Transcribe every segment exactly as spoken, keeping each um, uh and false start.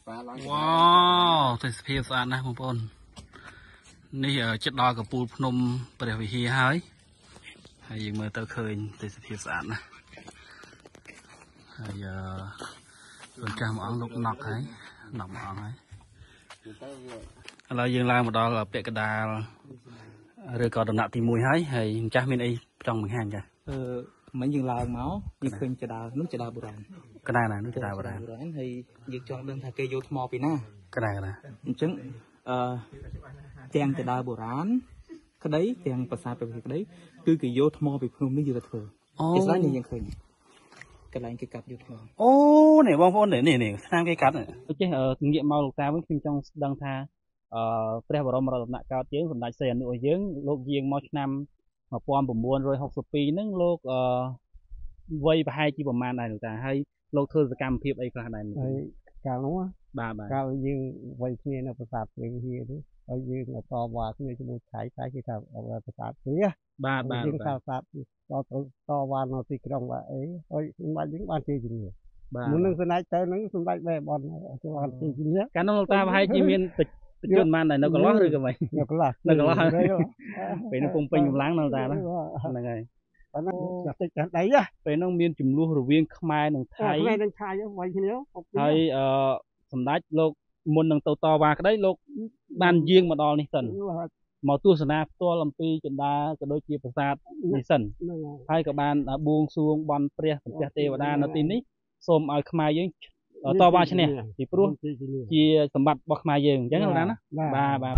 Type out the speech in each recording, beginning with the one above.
ว้าวแต่สเปียสานนะผมปนนี่จัดดอยกับปูพนมประเดี๋ยววิธีหายให้ยังมือเตอเคยแต่สเปียสานนะให้เป็นการมองลูกนกให้นกมองให้เรายังล่างมาดอเราเปียกกระดาษเรือก่อนดำหนักตีมวยให้ให้จ้ามีไอ้trong mình hàng kìa ờ mấy dừng là máu như khuyên chả đào nước chả đào bù đàn cái này là nước chả đào bù đàn thì dừng cho đơn thà cây vô mò pina cái này là chứng ờ trang chả đào bù đàn cái đấy trang bờ sa bờ cái đấy cứ cái vô mò bị phun nó như là thừa cái lá nàyยังkhuyên cái này cái cặp vô mò ô này bông phun này này này sang cái cặp này chứ ờ nghiệm màu lục ta với phim trong đơn thà ờព្រះបរមរតនកោដ្ឋយើងសម្ដេចសីហនុយើងលោកយាងមកឆ្នាំmột trăm bốn mươi rồi học số pi nó lô vây và hai chiประมาณnày người ta hay lô thưaจะการพิบไอ้ขนาดไหนการนู้น bà bà การยืนไว้ที่ในภาษาเรื่องที่นี่เอายืนต่อว่าที่จะมูใช้ใช้ที่ทำเอาภาษาเสีย bà bà ยืนภาษาต่อต่อว่าเราที่กรงว่าเอ้ยเอ้ยบ้านยิงบ้านที่จริงเนี่ยมึงนึกสนใจนึกสนใจแบบบอลที่บ้านที่จริงเนี่ยการน้องตาให้จีเมียนจนมาไหนเราก็ล้อหรือกันไหมเราก็ล้อเราก็ล้อเป็นคงเป็นล้างน้องตาแล้วยังไงอยากจะจัดได้ยังเป็นน้องเมียนจุ่มลูกหรือเวียงขมายหนึ่งไทยขมายหนึ่งไทยไว้ที่นี้ไทยเอ่อสำนักโลกมนหนึ่งโตโตว่าก็ได้โลกบ้านยิงมาดอลนี่สันหมอตัวสนาตัวลำปีจนดาจะโดยจีประสาทนี่สันไทยกับบ้านบวงสรวงบอลเปรี้ยสัมเปียเทวดานาทีนี้ส้มเอาขมายยิงต่อว่าใช่ไหมที่ปรุงที่สมบัติบอกมาเยอะยังไงนะนะบาบา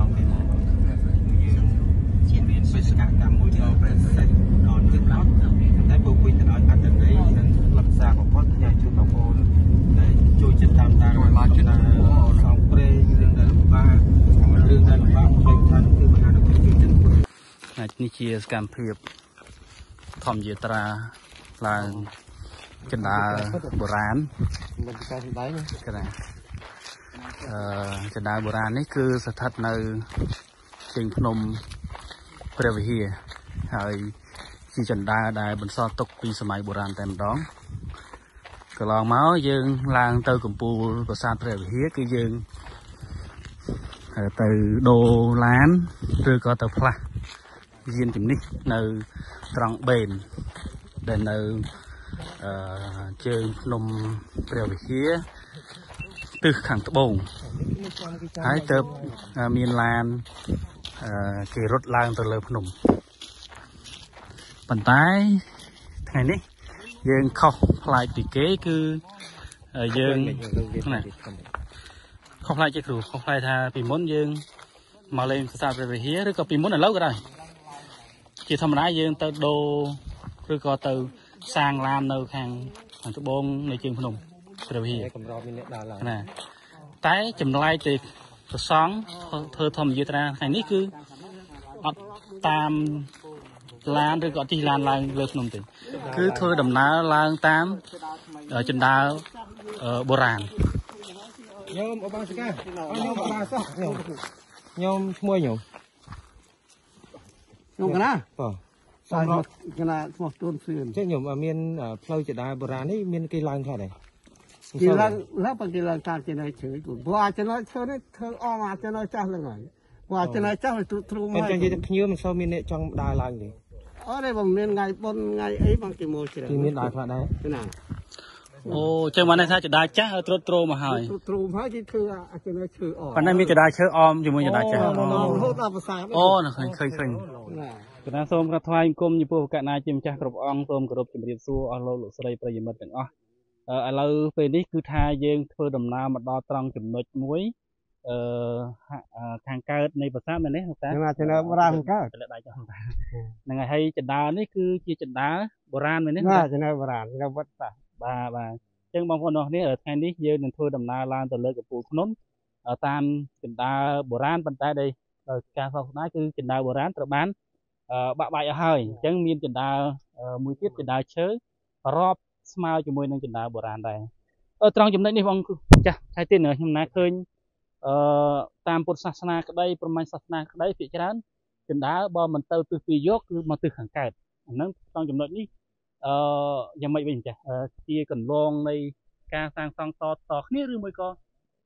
ไปสกัดการมวยเราไปเส้นนอนขึ้นรถได้บุกไปแต่นอนอาจจะได้หลักษาของพ่อที่ใหญ่ชุดของโอนได้ช่วยจัดการตามมาจุดสองเปรย์เรื่องใดบ้างเรื่องใดบ้างเป็นท่านคือมหาดเล็กจุดนี่เชียร์การเพียบทอมเยตราลางจันดาโบราณcái nàyจันดาโบราณนี่คือสถานในเชียงพนมเปรียวเฮียหายที่จันดาได้บนซอตกปีสมัยโบราณแต่ร้องก็ลองเมาส์ยืงลางเตอกุมปูประสานเปรียวเฮียคือยืงtừ đồ lán rồi có từ pha diên chìm ní nơi trăng bền để nơi chơi nôm bèo về phía từ khẳng tập bồn hái tập miền lan kỳ rốt lang từ lời nôm bàn tay ngày ní dương khóc lại bị kế cứ dương này không lại chơi khử không lại tha bị muốn dương mà lên sao về phía rồi có bị muốn là lâu cái đây chỉ thầm đá dương từ đồ rồi có từ sang làm nơi hàng hàng cái bôngในtrường phnom rồi hi nè tái chùm lai thì sáng thơ thầm như thế này này ní cứ tam lan rồi gọi thì lan lan lơ phnom thì cứ thơ đầm ná lan tam ở trên đá bồ ràng nhôm ở bao nhiêu nhôm ở bao nhiêu nhôm mua nhôm nhôm cái nàoใช่ขนาดหมดต้นเสื่อมเช่นอย่างเมียนเพลย์จะได้โบราณนี่เมียนกีฬาค่ะไหนกีฬาแล้วเป็นกีฬาการจะได้เฉยกูบัวจะน้อยเธอเนี่ยเธอออกมาจะน้อยจ้าเลยไงบัวจะน้อยจ้าเลยตรูมาเป็นจังจะคิ้วมันชอบมีเนี่ยจังได้ลายเลยอ๋อได้ผมเมียนไงบนไงไอ้บางกิโมเฉยที่เมียนได้พอได้ขนาดโอ้จังวันนั้นถ้าจะได้จ้าตรูตรูมาให้ตรูมาที่เธออาจจะน้อยเชื่อออกวันนั้นมีจะได้เชื่อออมอยู่มันจะได้จ้าโอ้เคยเคยเคยคณะส้มกระทายกรมญี่ปุ่นกะนาจิมจ้ากรบองส้มกรบจิมเรียนสู้อโลลุสไลประยมัดถึงอ๋อเออเราเป็นนี่คือทายยังเพื่อดำน้ำมาดอตรังจุดหนึ่งมุ้ยเอ่อทางการในภาษามันนี่ครับแต่จะเนโบราณก็จะได้จังยังไงให้จัดดานี่คือจีจัดดาโบราณมันนี่จะเนโบราณเราวัดป่ะบ่าบ่าจังบางคนเนาะนี่เออแทนนี้ยังหนึ่งเพื่อดำน้ำลานตัวเลือกกับปูขนมตามจัดดาโบราณปัจจัยใดการสอบสวนคือจัดดาโบราณตระบ้านบะใบเอาให้จังมีจันดามวยทิพย์จันดาเชื้อรอบสมาร์จมวยนั่งจันดาโบราณได้เออตรองจำได้นี่ฟังจ้ะใช้ตีนเหนือหิมนาเคยตามพุทธศาสนาก็ได้ประมาณศาสนาก็ได้พิจารณาจันดาบ่มันเติมตัวปียกคือมาตัวขังไก่อันนั้นตรองจำได้นี่ยังไม่เป็นจ้ะที่กันลองในการสร้างสร้างต่อต่อนี่หรือไม่ก็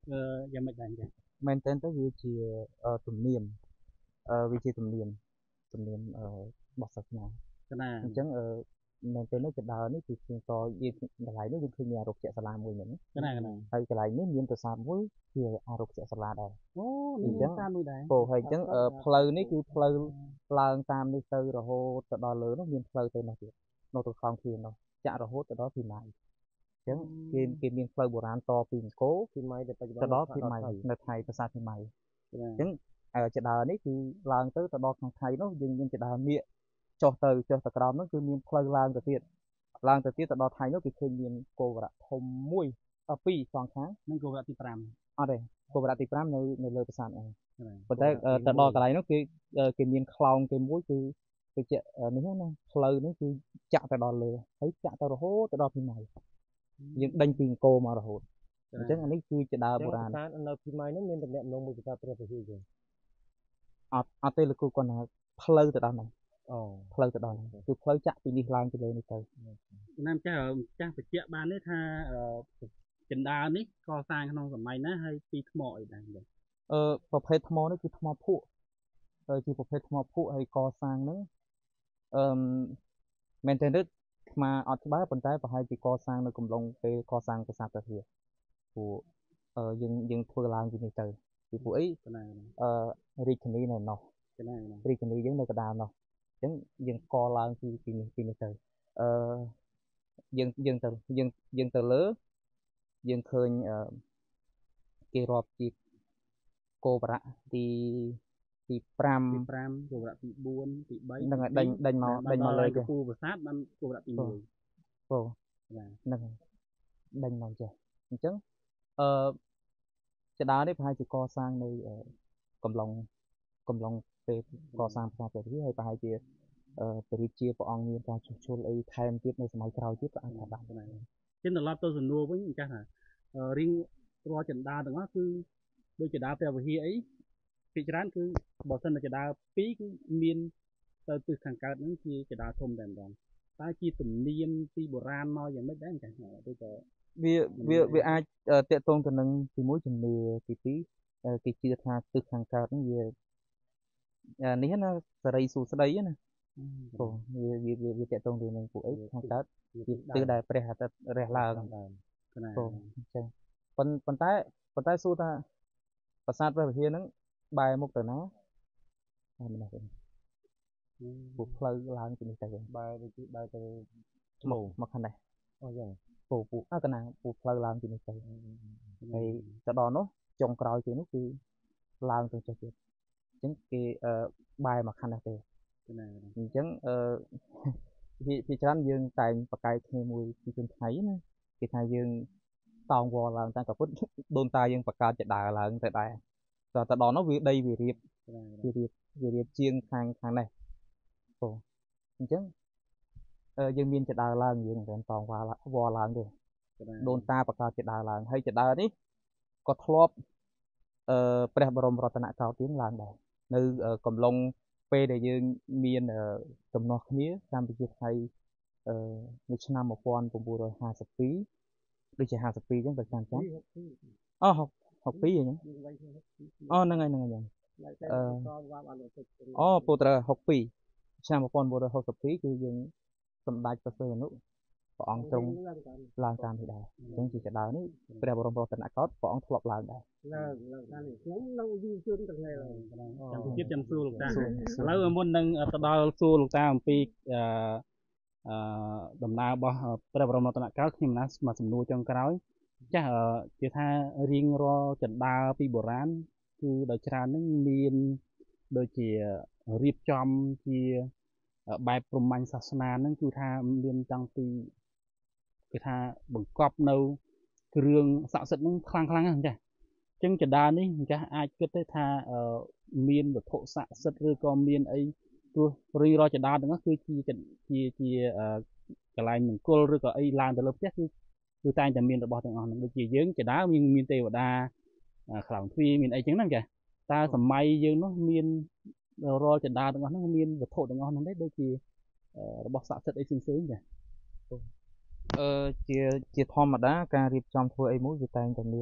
ยังไม่ได้จ้ะមែនតើទៅវាជាទំនៀមវាជាទំនៀមទំនៀមរបស់សាសនាអញ្ចឹងមែនតើនៅកណ្ដាលនេះគឺជាតយើងកន្លែងនេះយើងឃើញមានអារក្សសាលាមួយមែនណាហើយកន្លែងនេះមានប្រាសាទមួយជាអារក្សសាលាដែរអូអញ្ចឹងពោហើយអញ្ចឹងផ្លូវនេះគឺផ្លូវឡើងតាមនេះទៅរហូតទៅដល់លើនោះមានផ្លូវទៅនោះទៀតនៅទៅខំគ្នានោះចាក់រហូតទៅដល់ពីម៉ៃអញ្ចឹងគេគេមានផ្លូវបុរាណតពីអង្គរពីម៉ៃទៅដល់ពីម៉ៃនៅថៃប្រាសាទពីម៉ៃអញ្ចឹងចដើនេះគឺឡើងទៅទៅដល់ក្នុងថៃនោះយើងមានចដើនៀកចុះទៅចុះទៅក្រោមនោះគឺមានផ្លូវឡើងទៅទៀតឡើងទៅទៀតទៅដល់ថៃនោះគេឃើញមានគោវរៈធំមួយពីរសងខាងនិងគោវរៈទី5អត់ទេគោវរៈទី5នៅនៅលើប្រាសាទហ្នឹងប៉ុន្តែទៅដល់កន្លែងនោះគេគេមានខ្លោងគេមួយគឺគេជានេះណាផ្លូវនេះគឺចាក់ទៅដល់លើហើយចាក់ទៅរហូតទៅដល់ពីម៉ៃយើងដេញពីអង្គរមករហូតអញ្ចឹងអានេះគឺជាដើមបុរាណនៅពីម៉ៃនេះមានតំណែងមួយភាសាព្រះវិហារយើងអត់អត់ទេលោកគ្រូគាត់ថាផ្លូវទៅដល់ហ្នឹងអូផ្លូវទៅដល់គឺផ្លូវចាក់ពីនេះឡើងទៅលើនេះទៅណាមចាស់ចាស់បញ្ជាក់បានទេថាចិន្តានេះកសាងក្នុងសម័យណាហើយពីថ្មអីដែរអឺប្រភេទថ្មនេះគឺថ្មភក់ជាប្រភេទថ្មភក់ហើយកសាងហ្នឹងអឺមែនទេនេះស្មាអត់ច្បាស់ប៉ុន្តែប្រហែលជាកសាងនៅកំឡុងពេលកសាងប្រាសាទព្រះវិហារព្រោះយើងយើងធ្វើឡើងពីនេះទៅពីព្រោះអីអឺរាជធានីនៅនោះរាជធានីយើងនៅកណ្ដាលនោះអញ្ចឹងយើងកឡើងពីពីនេះពីនេះទៅអឺយើងយើងទៅយើងយើងទៅលើយើងឃើញអឺគេរាប់ជាគោវរៈទីទី5ទី5គោវរៈទី4ទី3ហ្នឹងដេញដេញមកដេញមកលើគូប្រាសាទបានគោវរៈទី1អូហ្នឹងដេញមកចេះអញ្ចឹងអឺចដានេះប្រហែលជាកសាងនៅកំឡុងកំឡុងពេលកសាងប្រាសាទព្រះវិហារហើយប្រហែលជាព្រះរាជាព្រះអង្គមានការជួសជុលអីថែមទៀតនៅសម័យក្រោយទៀតក៏អាចបានដែរចឹងត្រឡប់ទៅសំណួរវិញចាស់ថារៀងរាល់ចន្ទាទាំងអស់គឺដូចចន្ទាព្រះវិហារអីពីច្រើនគឺបើសិនតែចន្ទាពីរគឺមានទៅទិសខាងកើតហ្នឹងជាចន្ទាធំតែម្ដងតើជាទំនៀមពីបុរាណមកយ៉ាងម៉េចដែរចាស់ដូចក៏វាវាវាអាចតកតងទៅនឹងទីមួយជំនឿទីពីរគេជឿថាទិសខាងកើតហ្នឹងវានេះណាសេរីសួស្ដីណាព្រោះវាវាវាតកតងទៅនឹងពួកអីខាងកើតទិសដែលព្រះអាទិត្យរះឡើងព្រោះអញ្ចឹងប៉ុន្តែប៉ុន្តែសួរថាប្រាសាទព្រះវិហារហ្នឹងបែរមុខទៅណាហើយមិនដែរពួកផ្លូវឡើងពីនេះទៅបែរទៅបែរទៅឆ្មោមកខាងនេះអូយ៉ាងពូពូអើកណាពូផ្លូវឡើងពីនេះទៅហើយទៅដល់នោះចុងក្រោយគេនោះគឺឡើងទៅចុះទៀតអញ្ចឹងគេបែរមកខាងនេះទេអញ្ចឹងអឺពីច្រើនយើងតែងប្រកែកគ្នាមួយពីជនថៃណាគេថាយើងតោងវល់ឡើងតែក៏ពុតដូនតាយើងបង្កើតចដើឡើងទៅដែរតែទៅដល់នោះវាដីវារៀបវារៀបវារៀបជាងខាងខាងនេះអូអញ្ចឹងយើងមានចដើឡើងយើងមិនតោងវល់វល់ឡើងទេដូនតាបង្កើតចដើឡើងហើយចដើនេះក៏ធ្លាប់អឺព្រះបរមរតនកោដ្ឋាឡើងដែរនៅកំឡុងពេលដែលយើងមានទំនាស់គ្នាកម្ពុជាថៃអឺនៅឆ្នាំmột nghìn chín trăm hai mươi haiដូចជា52អញ្ចឹងបើចាំចាំអូ62អញ្ចឹងអូហ្នឹងហើយហ្នឹងហើយអឺអូពូត្រូវ62ឆ្នាំmột nghìn chín trăm sáu mươi haiគឺយើងសម្ដេចព្រះសីហនុព្រះអង្គទ្រង់ឡើងតាមនេះដែរអញ្ចឹងជាចដើនេះព្រះបរមរតនកោដ្ឋព្រះអង្គធ្លាប់ឡើងដែរឡើងឡើងតាមនេះខ្ញុំនៅយូរជឿនទាំងថ្ងៃឡើយចាំពីទៀតចាំសួរលោកតាឥឡូវមុននឹងទៅដល់សួរលោកតាអំពីអឺអឺដំណើររបស់ព្រះបរមរតនកោដ្ឋខ្ញុំណាមកសំណួរចុងក្រោយចាស់គេថារៀងរាល់ចន្ទាពីបុរាណគឺដោយច្រើននឹងមានដូចជារៀបចំជាបែបព្រហ្មញ្ញសាសនាហ្នឹងគឺថាមានតាំងពីគេថាបង្កប់នៅគ្រឿងស័ក្តិសិទ្ធិហ្នឹងខ្លាំងខ្លាំងហ្នឹងចាស់អញ្ចឹងចន្ទានេះចាស់អាចគិតទៅថាមានវត្ថុស័ក្តិសិទ្ធិឬក៏មានអីព្រោះរៀងរាល់ចន្ទាទាំងនោះគឺជាជាជាកន្លែងមង្គលឬក៏អីឡើងទៅលើផ្ទះគឺគឺតែងតែមានរបស់ទាំងអស់ហ្នឹងដូចជាយើងចន្ទាមានមានទេវតាខ្លោងទ្វារមានអីចឹងហ្នឹងចាស់តើសម័យយើងនោះមានរាល់ចន្ទាទាំងអស់ហ្នឹងមានវត្ថុទាំងអស់ហ្នឹងដែរដូចជារបស់ស័ក្តិសិទ្ធិអីផ្សេងៗចាអឺជាជាធម្មតាការរៀបចំធ្វើអីមួយវាតែងតែមាន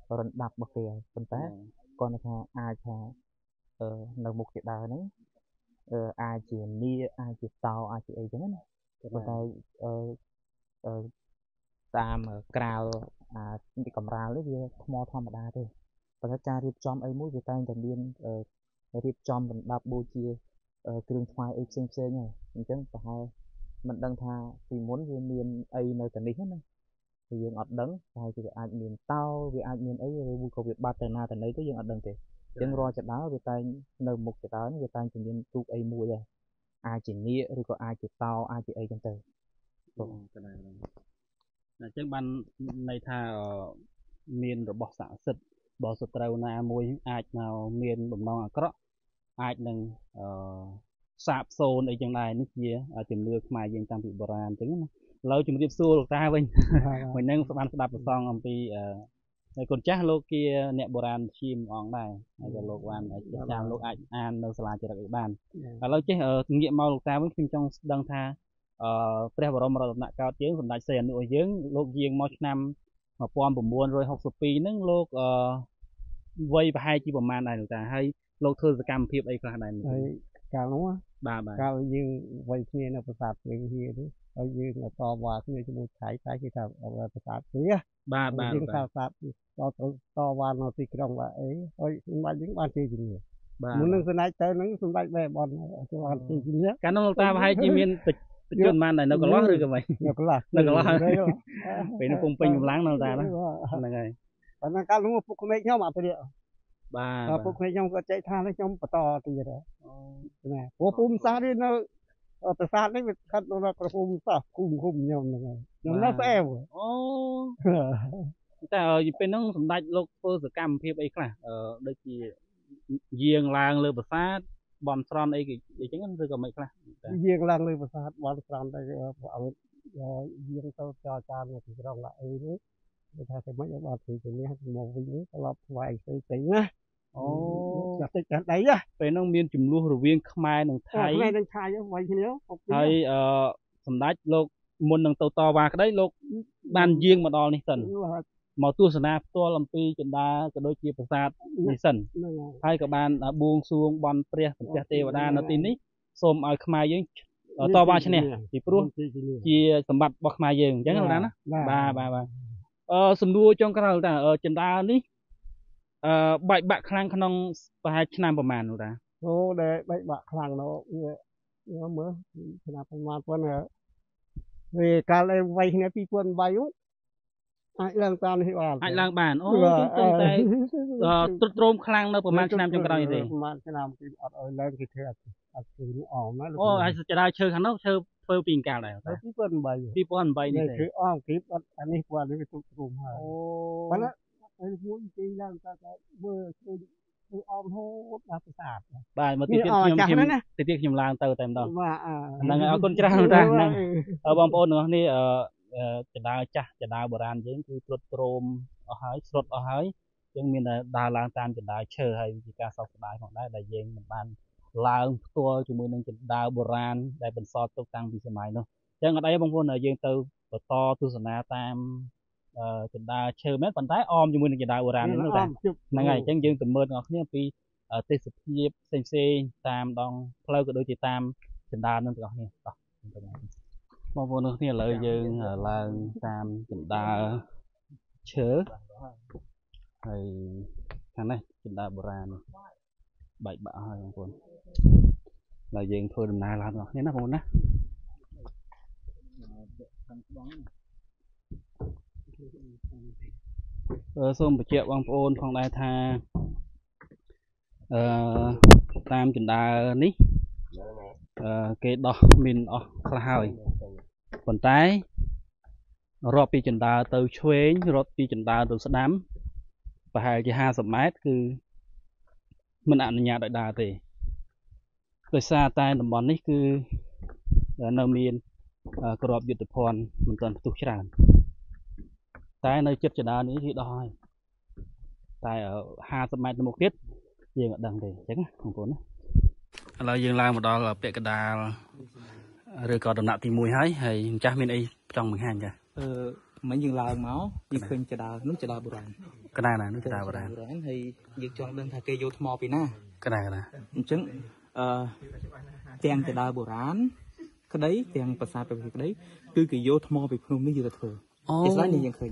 រំដាប់មកគេប៉ុន្តែគាត់ថាអាចថាអឺនៅមុខជាដើរហ្នឹងអឺអាចជានីអាចជាតោអាចជាអីចឹងណាប៉ុន្តែអឺអឺតាមក្រៅអាកំរាលនេះវាថ្មធម្មតាទេប៉ុន្តែការរៀបចំអីមួយវាតែងតែមានរៀបចំរំដាប់បូជាគ្រឿងថ្វាយអីផ្សេងផ្សេងហ្នឹងអញ្ចឹងប្រហែលមិនដឹងថាពីមុនវាមានអីនៅតែនេះណាយើងអត់ដឹងតែវាអាចមានតោវាអាចមានអីឬមួយក៏វាបាត់ទៅណាទៅណីទៅយើងអត់ដឹងទេអញ្ចឹងរាល់ចដើវាតែងនៅមុខចដើនេះវាតែងតែមានទូកអីមួយដែរអាចជានាគឬក៏អាចជាតោអាចជាអីចឹងទៅបងកណ្ដាលហ្នឹងអញ្ចឹងបានន័យថាមានរបស់ស័ក្តិសិទ្ធិបើសត្រូវណាមួយអាចមកមានបំណងអាក្រក់អាចនឹងអឺសាបសូន្យអីចឹងដែរនេះជាជំនឿខ្មែរយើងតាំងពីបុរាណអញ្ចឹងណាឥឡូវជំរាបសួរលោកតាវិញមួយនឹងបានស្ដាប់ប្រសងអំពីអឺកូនចាស់លោកជាអ្នកបុរាណជាមអង្គដែរហើយក៏លោកបានចាំលោកអាចអាននៅសាលាចរិតអីបានឥឡូវចេះងាកមកលោកតាវិញខ្ញុំចង់ស្ដឹងថាអឺព្រះបរមរតនកោដ្ឋយើងសម្ដេចសីហនុយើងលោកយាងមកឆ្នាំmột nghìn chín trăm sáu mươi haiហ្នឹងលោកអឺវ័យប្រហែលជាប្រហែលដែរលោកតាហើយលោកធ្វើសកម្មភាពអីខ្លះដែរហើយកាលនោះបាទបាទកាលយើងវ័យគ្នានៅប្រាសាទព្រះវិហារនេះហើយយើងតវ៉ាគ្នាជាមួយថៃតែគេថាប្រាសាទព្រះបាទបាទយើងថាប្រាសាទតតវ៉ានៅទីក្រុងបាទអីហើយសម្ដេចយើងបានជ័យជំនះបាទមុននឹងសម្ដេចទៅហ្នឹងសម្ដេចបែបបនបានជ័យជំនះកាលនោះលោកតាប្រហែលជាមានជនបាននៅកន្លោះឬក៏មិននៅកន្លោះនៅកន្លោះពេលនៅពុំពេញកម្លាំងនៅតាហ្នឹងហើយប៉ុន្តែកាលនោះពុកក្មេកខ្ញុំអត់ទៅបាទពុកក្មេកខ្ញុំក៏ចែកថាខ្ញុំបន្តទៀតណាព្រោះភូមិសាស្ត្រនេះនៅប្រាសាទនេះវាស្ថិតនៅក្នុងភូមិសាស្ត្រគុំគុំខ្ញុំហ្នឹងហើយខ្ញុំនៅស្អែវអូតែពេលហ្នឹងសម្ដេចលោកធ្វើសកម្មភាពអីខ្លះដូចជាយាងឡើងលើប្រាសាទបន់ស្រន់អីអីចឹងឬក៏មិនខ្លះយាងឡើងលើប្រាសាទបន់ស្រន់ទៅឲ្យយាងទៅចរចានៅទីក្រុងឡាអីនេះគេថាតែមិនឲ្យបានទីជំនះមកវិញនេះត្រឡប់ថ្វាយផ្សេងផ្សេងណាអូចាស់តិចចាស់ដីណាពេលហ្នឹងមានចំនួនរវាងខ្មែរនិងថៃខ្មែរនិងថៃវ័យគ្នាហើយអឺសម្ដេចលោកមុននឹងទៅតវ៉ាក្តីលោកបានយាងមកដល់នេះសិនមកទស្សនាផ្ទាល់អំពីចិន្តាក៏ដូចជាប្រាសាទនេះសិនហើយក៏បានបួងសួងបន់ព្រះព្រះទេវតានៅទីនេះសូមឲ្យខ្មែរយើងតវ៉ាឈ្នះពីព្រោះជាសម្បត្តិរបស់ខ្មែរយើងអញ្ចឹងណាណាបាទបាទបាទអឺសំណួរចុងក្រោយតាចិន្តានេះអឺបែកបាក់ខ្លាំងក្នុងប្រហែលឆ្នាំប្រហែលនោះតាអូដែលបែកបាក់ខ្លាំងនោះវាមើលឆ្នាំប្រហែលប៉ុណ្ណាវាកាលវ័យគ្នាពីរពាន់បីអាចឡើងតាមនេះបានអាចឡើងបានអូទន្តែទ្រុឌទ្រោមខ្លាំងនៅប្រហែលឆ្នាំចុងក្រោយទេប្រហែលឆ្នាំគេអត់ឲ្យឡើងគេធ្វើអត់អត់ធ្វើអមណាអូហើយចដាឈើខាងនោះឈើធ្វើពីកាលដែរពីរពាន់បីពីរពាន់បីនេះទេគឺអមគេអត់អានេះគាត់នេះវាទ្រុឌទ្រោមហើយអូប៉ុន្តែហើយមួយគេឡើងតែមើលឃើញគឺអមហូតដល់ប្រាសាទបាទមកទៀតខ្ញុំខ្ញុំទៅទៀតខ្ញុំឡើងទៅតែម្ដងបាទហ្នឹងអរគុណច្រើនតាហ្នឹងបងប្អូនទាំងអស់នេះអឺចដាចាស់ចដាបុរាណយើងគឺទ្រុឌទ្រោមអស់ហើយស្រុតអស់ហើយយើងមានតែដើរឡើងតាមចដាឈើហើយជាការសោកស្ដាយផងដែរដែលយើងមិនបានឡើងផ្ទាល់ជាមួយនឹងចដាបុរាណដែលបន្សល់ទុកតាំងពីសម័យនោះអញ្ចឹងអត់អីបងប្អូនយើងទៅបន្តទស្សនាតាមចដាឈើមែនប៉ុន្តែអមជាមួយនឹងចដាបុរាណហ្នឹងតែហ្នឹងហើយអញ្ចឹងយើងទៅមើលទាំងអស់គ្នាពីទេសភាពផ្សេងផ្សេងតាមដងផ្លូវក៏ដូចជាតាមចដាហ្នឹងទាំងអស់គ្នាតោះបងប្អូនទាំងគ្នាឥឡូវយើងឡើងតាមចណ្ដាឈើហើយខាងនេះចណ្ដាបុរាណបែកបាក់ហើយបងប្អូនហើយយើងធ្វើដំណើរឡើងទាំងគ្នាណាបងប្អូនណាអឺសូមបញ្ជាក់បងប្អូនផងដែរថាអឺតាមចណ្ដានេះអឺគេដោះមានអស់ខ្លះហើយប៉ុន្តែរាប់ពីចណ្ដាទៅឆ្វេងរាប់ពីចណ្ដាទៅស្ដាំប្រហែលជាห้าสิบម៉ែត្រគឺមិនអនុញ្ញាតឲ្យដើរទេដោយសារតែតំបន់នេះគឺនៅមានក្របយុទ្ធភ័ណ្ឌមិនទាន់ផ្ទុះច្រើនតែនៅចិត្តចណ្ដានេះគឺដោះហើយតែห้าสิบម៉ែត្រទៅមុខទៀតយើងអត់ដឹងទេអញ្ចឹងបងប្អូនណាឥឡូវយើងឡើងមកដល់ពាក់កណ្ដាលឬក៏ដំណាក់ទីមួយហើយហើយម្ចាស់មានអីចង់បង្ហាញចាអឺមិញយើងឡើងមកយើងឃើញចដានោះចដាបុរាណ cái này là nước chợ đào bờ rán thì việc chọn đơn thà cây vô thò bị na cái này là chứng tiền chợ đào bờ rán cái đấy tiềnภาษาเป็นcái đấyคือcái vô thò bị phun mới vừa thừa cái slide nàyยังเคย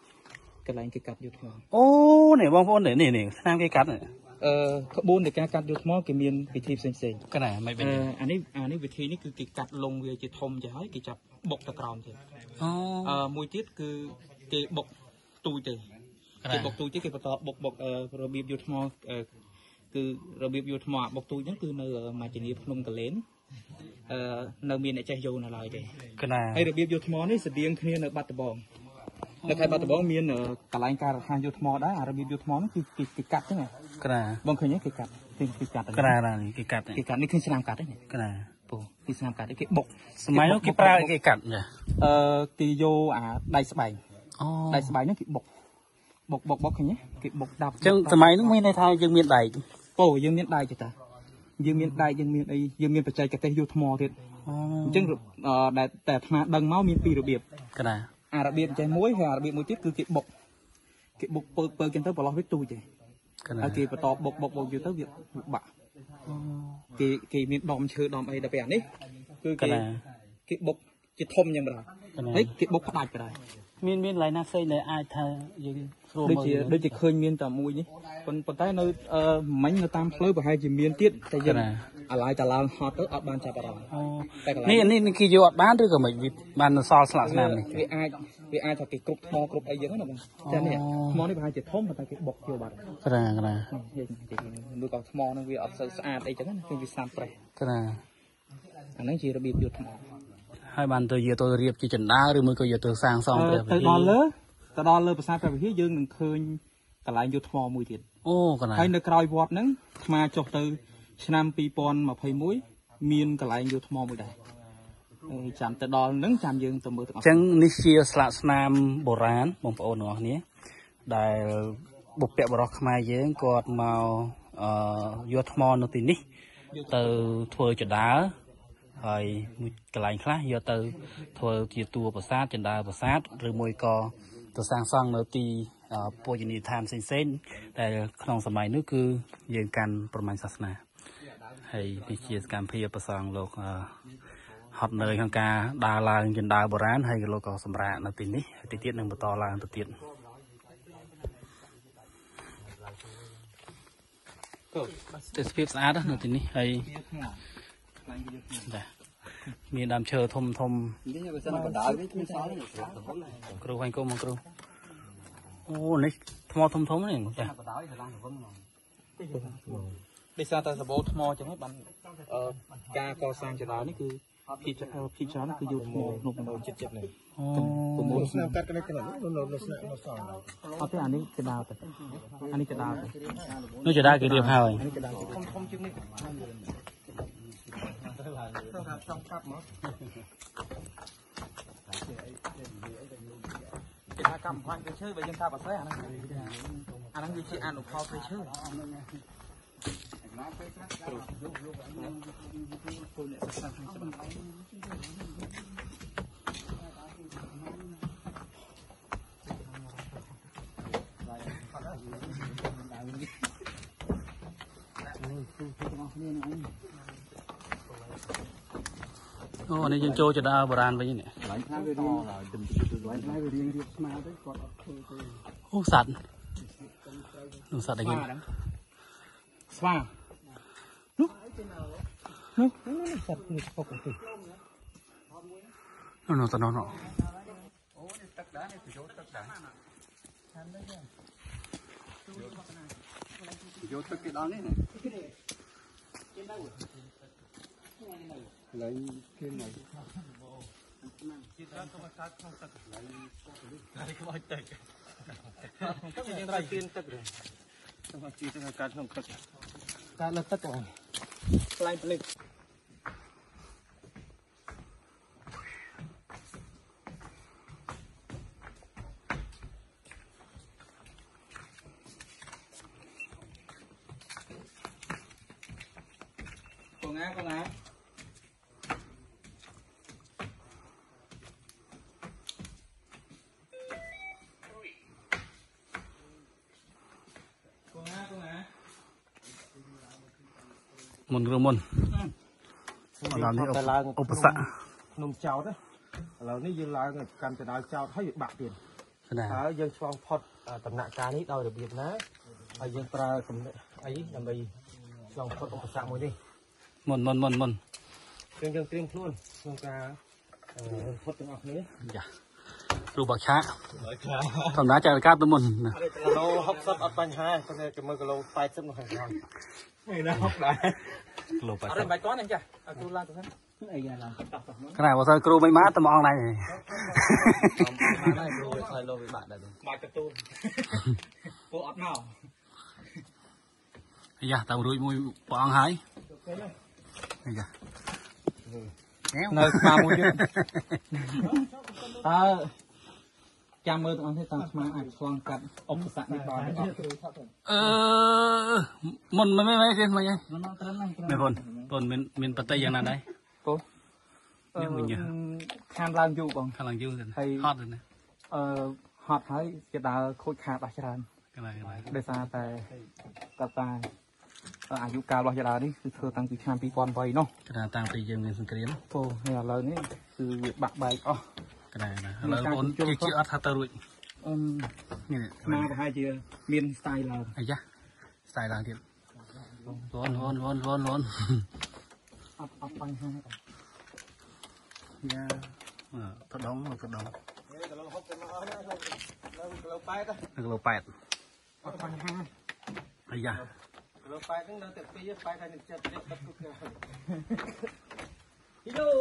cái này cái cắt vô thò โอ้เนี่ยบางคนเนี่ยเนี่ยน้ำไก่กัดเนี่ยเอ่อขบวนในการกัดยูทมอเกี่ยมีนวิธีเซ็งๆ cái nàyไม่เป็นเอ่ออันนี้อันนี้วิธีนี้คือกิกัดลงเวียจิทมจะให้กิจับบกตะกรอมเถอะอ๋อเอ่อมวยทิศคือกิบกตุยเถอะกิบกตุยที่กิปตอบกบกเอ่อระเบียบยูทมอเอ่อคือระเบียบยูทมอบกตุยนั่นคือในมาจีนีพนมกะเลนเอ่อในมีนในใจโยนอะไรเถอะ cái này ไอระเบียบยูทมอนี่แสดงขึ้นในบัตรบองในใครบัตรบองมีนเอ่อกลายการทางยูทมอได้ระเบียบยูทมอนั่นคือกิกิกัดใช่ไหม cái này บางคนเนี่ยกิกัดกิกัด cái này là cái cắt này กิกัดนี่คือสนามกัดเนี่ย cái này ปูที่สนามกัดได้กิบกสมัยนู้นกี่ปลากี่กัดเนี่ยเอ่อกิโยอ่าได้สบายอ๋อได้สบายนั่นกิบกบกบกบกอย่างเงี้ยกิบกดับจังสมัยนู้นมีในไทยยังมีใดโป้ยังมีได้จ้ะตายังมีได้ยังมีไอ้ยังมีปัจจัยกระเตยยูทมอเด็ดอ๋อจึงเอ่อแต่แต่ขนาดดังเมามีปีระเบียบ cái này อ่าระเบียบใจม้วยค่ะระเบียบมวยทิศคือกิบกกิบกเปิดเปิดกันเท่าปลอกวิตูใจ cái อา này กีประตอบบกบกบกอยู่เท่าเวียบะกีกีมีดอมเชื่อดอมไอ้ดับแบบนี้คือ cái กี này กีบกจิทมยังไง cái เฮ้ย này กีบกปาดก็ได้มีมีหลายนักเซยในไอไทยยังรวมដូចជាដូចជាឃើញមានតែមួយនេះប៉ុន្តែនៅអឺមិញនៅតាមផ្លូវប្រហែលជាមានទៀតតែយើងអាឡាយតាឡើងហត់ទៅអត់បានចាប់អារម្មណ៍อ๋อតែកន្លែងนี่นี่นี่คือโยอดบ้านหรือก็ไม่บ้านซอลสลักสนามนี่វាអាចវាអាចថាគេគ្រប់ថ្មគ្រប់អីយ៉ាងណាបងចានេះថ្មនេះប្រហែលជាធំប៉ុន្តែគេបុកយកបាត់ cái này cái này យើងមើលក៏ថ្មហ្នឹងវាអត់សូវស្អាតអីចឹងណាគឺវាស្អាតប្រេះ cái này អាហ្នឹងជារបៀបយកថ្ម hai bạn tôi giờ tôi riệp chỉ chỉnh đá rồi mới có giờ tôi sang xong ទៅដល់លើទៅដល់លើប្រាសាទព្រះវិហារយើងនឹងឃើញកន្លែងយកថ្មមួយទៀតโอ้cái ហើយ này នៅក្រោយវត្តហ្នឹងថ្មចុះទៅឆ្នាំពីរពាន់ម្ភៃមួយមានកន្លែងយកថ្មមួយដែរចាំទៅដល់ហ្នឹងចាំយើងទៅមើលទាំងអស់ចឹងនេះជាស្លាកស្នាមបុរាណបងប្អូនទាំងអស់គ្នាដែលបុព្វបុរសខ្មែរយើងគាត់មកអឺយកថ្មនៅទីនេះទៅធ្វើចដាលហើមួយកន្លែងខ្លះយកទៅធ្វើជាតួប្រាសាទចដាលប្រាសាទឬមួយក៏ទៅសាងសង់នៅទីពូជនីយដ្ឋានផ្សេងៗដែលក្នុងសម័យនោះគឺយើងកាន់ប្រមាញ់សាសនាហើយនេះជាសកម្មភាពប្រសងលោកហត់នៅក្នុងការដើរឡើងចណ្ដើបុរាណហើយលោកក៏សម្រាប់នៅទីនេះទីទៀតនឹងបន្តឡើងទៅទៀតទេសភាពស្អាតនៅទីនេះហើយមានដើមឈើធំធំគ្រូវិញគុំមកគ្រូអូនេះថ្មធំធំនេះចាដោយសារតែសបោថ្មចឹងហ្នឹងបានការកសាងចដាលនេះគឺភីភីច្រើនគឺយកថ្មក្នុងនៅចិត្តចិត្តនេះអូប្រមូលស្នាមកាត់កន្លែងកន្លែងនោះនៅស្នាមនៅសល់អត់ទេអានេះចដាលទៅអានេះចដាលទៅនោះចដាគេរៀបហើយអានេះចដាលធំធំជាងនេះគេថាកម្មផ្លាញ់ទៅឈើបើយើងថាបាសេអាហ្នឹងអាហ្នឹងវាជាអនុផលទៅឈើអូនេះយើងចូលចដាបុរាណវិញនេះអូសត្វនោះសត្វអីគេស្វានោះនោះសត្វនេះពកទៅនោះនោះទៅនោះនោះយកទឹកគេដល់នេះណាឡើងគេមកយើងត្រូវជឿនទឹកទេต้องជឿទៅការក្នុងទឹកការលើទឹកហ្នឹងខ្លាំងភ្លេច con á con á มุนกระมุนเรานี่อุปสรรคนมเจ้าเด้อเรานี่ยืนลางการจะได้เจ้าให้บาดเปลี่ยนขนาดถ้ายังช่วงพอดตำหนักการนี้เราเดือดเบียดนะยังปลากลุ่มไอ้ลำใบลองพอดอุปสรรคมวยดิมุนมุนมุนมุนยังยังเตรียมพลุ่นลงกาพอดตรงออกนี้อย่ารูปช้าทำน้าจากการตัวมุนนะเราฮอกซับอัดปัญหาคนจะมือกระโลไปซับหน่อยก่อนไม่นะฮอกได้โลไปอะไรใบก้อนนั่นจ้ะเอาตัวล่างตัวนั้นไอ้ยาล่างขนาดว่าใส่ครูไม่มาแต่มองไหนได้ดูใส่โลไปบาดได้ดูบาดกระตูนโปอัดเมาอย่าตามรุ่ยมวยปองหายอย่า nơi ba mươi chứ ta chăm mơ tụi thế tao mà ăn xoang cắt ông sẵn đi vào ờ mình mấy mấy cái mấy mấy con con mình mình bắt tayយ៉ាងណាដែរ cô khăn lan du còn ខាងឡើងយូរទៅហត់ទៅណាអឺហត់ហើយគេដើរខូចខាតអស់ច្រើនកន្លែងកន្លែងដោយសារតែកតាអាយុកាលរបស់ចរានេះគឺធ្វើតាំងពីឆ្នាំពីរពាន់បីនោះកន្លែងតាំងពីយើងមានសង្គ្រាមអូនេះឥឡូវនេះគឺវាបាក់បែកអស់កន្លែងណាឥឡូវបងជិះជិះអត់ថាទៅរួចអឺនេះមកប្រហែលជាមាន style ឡើងអាយ៉ា style ឡើងទៀតលន់លន់លន់លន់លន់អត់អត់បញ្ហាទេយ៉ាទៅដងទៅដងទៅលហុកទៅមកអស់ណាទៅលើប៉ែតគីឡូแปดអត់បញ្ហាអាយ៉ាលើប៉ែតហ្នឹងនៅតែពីរប៉ែតតែនឹងចិត្តចិត្តទឹកគុកគីឡូ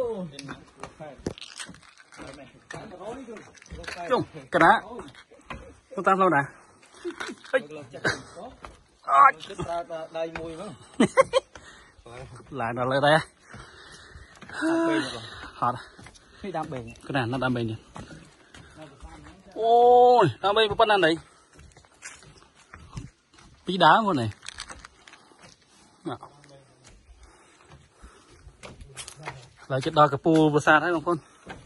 ជុំកណាទៅតាមឡូវណាអើយចិត្តប្រើតែដៃមួយហ្នឹងឡើងដល់លើដែរបេងបងហត់នេះដាំបេងកណាណាតាមបេងនេះអូយតាមបេងប៉ុណ្ណាណៃពីដើមហ្នឹងនេះឡើយចិត្តដល់កពូលប្រាសាទហើយបងប្អូន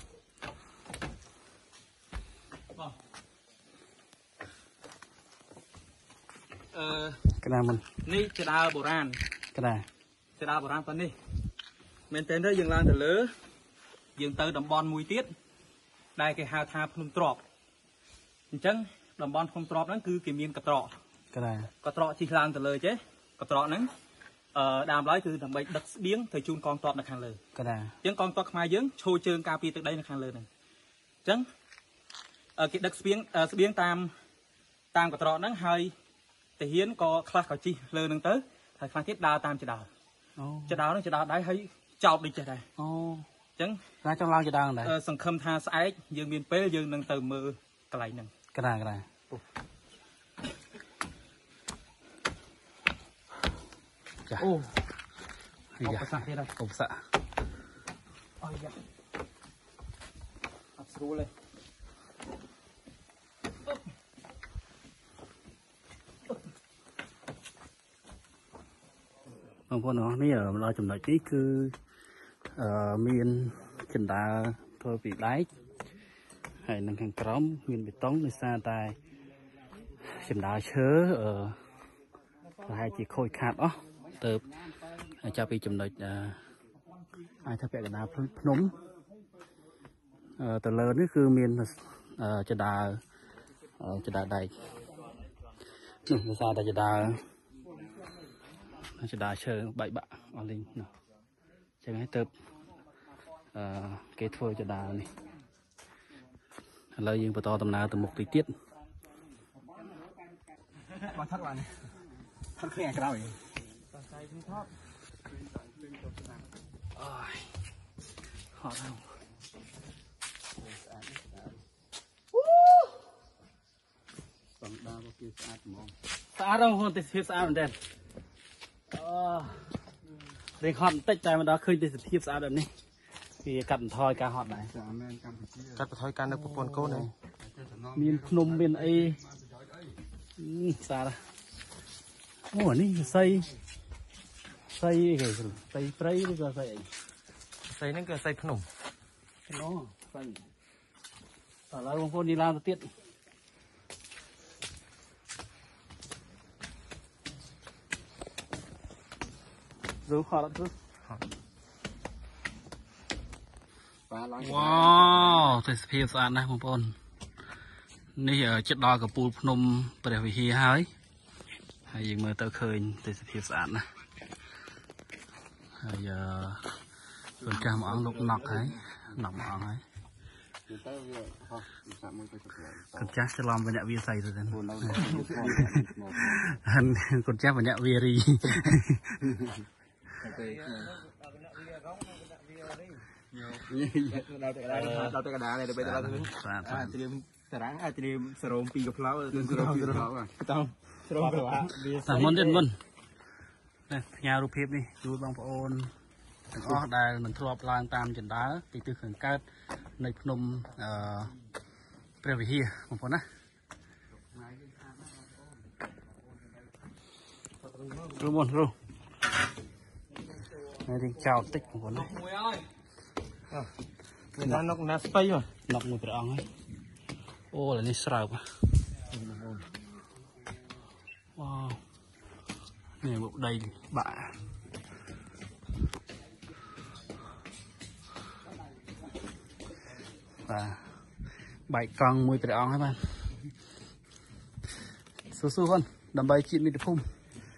អឺកណាមិននេះជាដើរបុរាណកណាជាដើរបុរាណប៉ុណ្នេះមែនតើទៅយើងឡើងទៅលើយើងទៅតំបន់មួយទៀតដែលគេហៅថាភ្នំទ្របអញ្ចឹងតំបន់ភ្នំទ្របហ្នឹងគឺគេមានកត្រកកណាកត្រកជិះឡើងទៅលើចេះកត្រកហ្នឹងអឺដើមឡើយគឺដើម្បីដឹកស្បៀងទៅជូនកងទ័ពនៅខាងលើកណាអញ្ចឹងកងទ័ពខ្មែរយើងឈរជើងការពារទឹកដីនៅខាងលើហ្នឹងអញ្ចឹងគេដឹកស្បៀងស្បៀងតាមតាមកត្រកហ្នឹងហើយទាហានក៏ខ្លះក៏ជិះលើហ្នឹងទៅហើយខ្លះទៀតដើរតាមចដោលអូចដោលហ្នឹងចដោលដៃហើយចោតដូចចេះដែរអូអញ្ចឹងណាចង់ឡើងជាដើមដែរសង្ឃឹមថាស្អែកយើងមានពេលយើងនឹងទៅមើលកន្លែងហ្នឹងកណាកណាចាអូអាយ៉ាឧបសគ្គទៀតហើយឧបសគ្គអាយ៉ាអត់ស្រួលទេបងប្អូនអរនេះដល់ចំណុចនេះគឺអឺមានចណ្ដាលធ្វើពីដែកហើយនឹងខាងក្រោមមានបេតុងដោយសារតែចណ្ដាលឈើអឺប្រហែលជាខូចខាតអស់ទៅចាប់ពីចំណុចអឺអាចថាពាក់កណ្ដាលភ្នំអឺទៅលើនេះគឺមានចណ្ដាលចណ្ដាលដែកនេះដោយសារតែចណ្ដាល ចដាឈើបែកបាក់អស់លីងនោះចឹងហើយទៅអឺគេធ្វើចដានេះឥឡូវយើងបន្តដំណើរទៅមុខទីទៀតមកថឹកបានថឹកគ្នាក្រោយអូយហត់ហើយសំដារបស់គេស្អាតហ្មងស្អាតហ្នឹងហ្នឹងទេសភាពស្អាតមែនទេអូរៀងហត់បន្តិចតែមិនដល់ឃើញទេសភាពស្អាតបែបនេះវាកាត់បន្ថយការហត់ដែរកាត់បន្ថយការនៅប្រព័ន្ធកូនហ្នឹងមានភ្នំមានអីស្អាតអូនេះសៃសៃអីគេសៃព្រៃឬក៏សៃអីស្អីហ្នឹងគឺស្អីភ្នំអូសៃឥឡូវបងប្អូនđiឡើងទៅទៀតรู้ขอรับรู้ว้าวแต่สเปียร์สะอาดนะผมปนนี่จุดดอยกับปูพนมประเดี๋ยววิธีหายให้ยิงมือเตอเคยแต่สเปียร์สะอาดนะให้คนจ้างมาอังลูกหนักให้หนักมาอังให้คนจ้างจะลองบรรยากาศใส่ตัวนั้นคนจ้างบรรยากาศวีรีเราแต่กระดาษเราแต่กระดาษเนี่ยเดี๋ยวไปเราจะอาจจะเรียมสร้างอาจจะเรียมสโลมปีกับเพลาสโลมปีกับเพลาอ่ะต้องสโลมเพลาสามมนเด่นมนนี่งานรูปเพนี่ดูบางปอนถึงออกได้มันทรอบลางตามจนได้ตีตื้อขังกัดในพนมเปรี้ยววิธีบางปอนนะรู้มนรู้ในที่เจ้าติ๊กบางปอนนะ người ta nọc nát space mà nọc một cái ong ấy ô là đi sào à wow này bộ đầy bạ và bảy con mùi cái ong các bạn số số con đầm bay chị đi được phun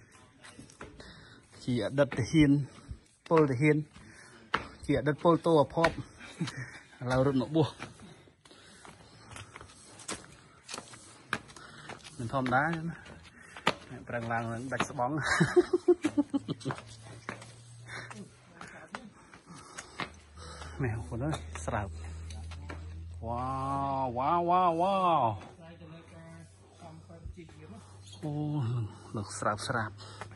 chỉ ở đất hiền pol để hiền chỉ ở đất pol to ở popเรารถหนกบัวมันทอมได้นะปรังลางมันดักสบองแมวคนนั้นสลับว้าวว้าวว้าวว้าวโอ้หลุดสลับสลับ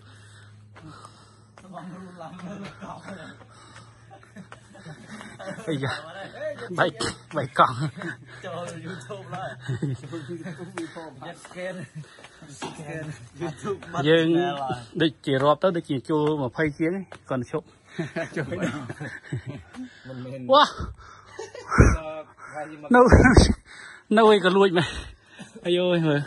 ไอ้ยาใบใบกล่องจอยูทูบเลยยังได้กี่รอบตั้งได้กี่จูมาไฟเชียงก่อนชกว้าโน้ตโน้ตก็ลุยไหมไอ้โอ้ยเหรอ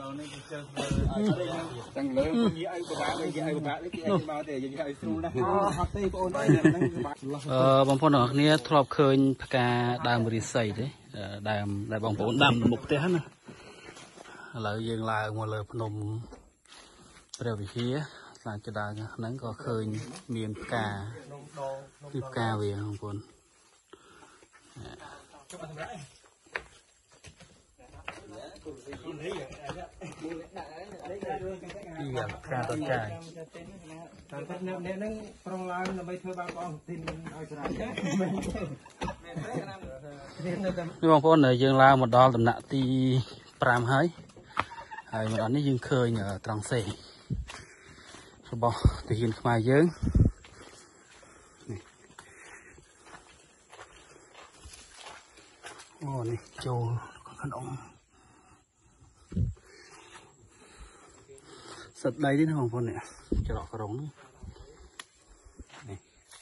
จังเลยมีไอ้กระดาษเลยไอ้กระดาษเลยไอ้มาแต่ยังไอ้สู้นะฮัตตี้โอนไอ้เออบางคนเหรอเนี้ยทรอบเคยพกาดามบริสัยเด้ดามได้บางคนดามหมกเต้ฮะนะแล้วยังลายมาเลยพนมเรียววิธีหลังจะได้นั้นก็เคยมีพกามีพกาเวียบางคนอีกการตัดใจการตัดเนื้อเนื้อนั่งปรองลางเราไปเธอบางกองทิ้งเอาสระนี่บางคนเนี่ยยังลาหมดดอลตำหนักตีปรามให้ไอ้หมดอันนี้ยังเคยเหนือตรังเซ่เขาบอกตีหินมาเยอะโอ้นี่โจขนมสัตว์ใดที่น้องคนเนี่ยจะหลอกกระรงนี่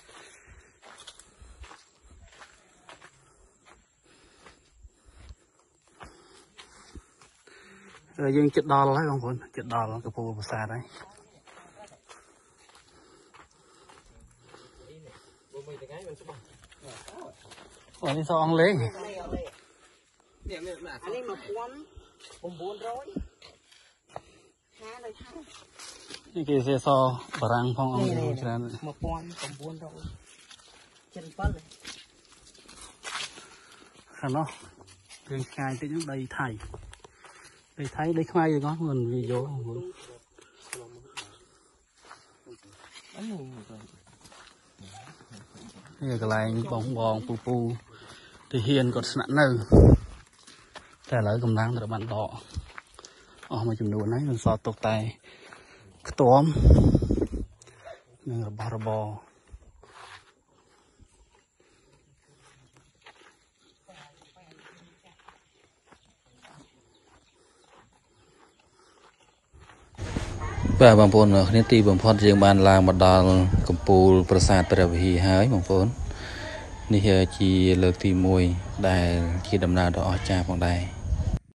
เออยังจุดดอลแล้วบางคนจุดดอลกับปูภาษาได้อันนี้ซองเล้งอันนี้มาควนผมบุญร้อยนี่คือเสียซอบรังพององค์ฉะนั้นมาปอนผมบุญร้อยเช่นปั้นเลยข้างนอกเรื่องกายเป็นยังใดไทยใดไทยได้ขมายอยู่ก็เหมือนวิโยนี่ก็ลายบองบองปูปูที่เฮียนกดสนับหนึ่งแต่หลายกำลังแต่บันดอออกมาจำนวนนั้นมันสอดตกใจกระตุ้มนี่ระบาระบอป้าบางคนเนาะนี่ตีบางพอดยังบานลางมาดอลกัมปูประสาทประวิหายบางคนนี่คือจีเลิกตีมวยได้ที่ดำนาดอกจ่าของได้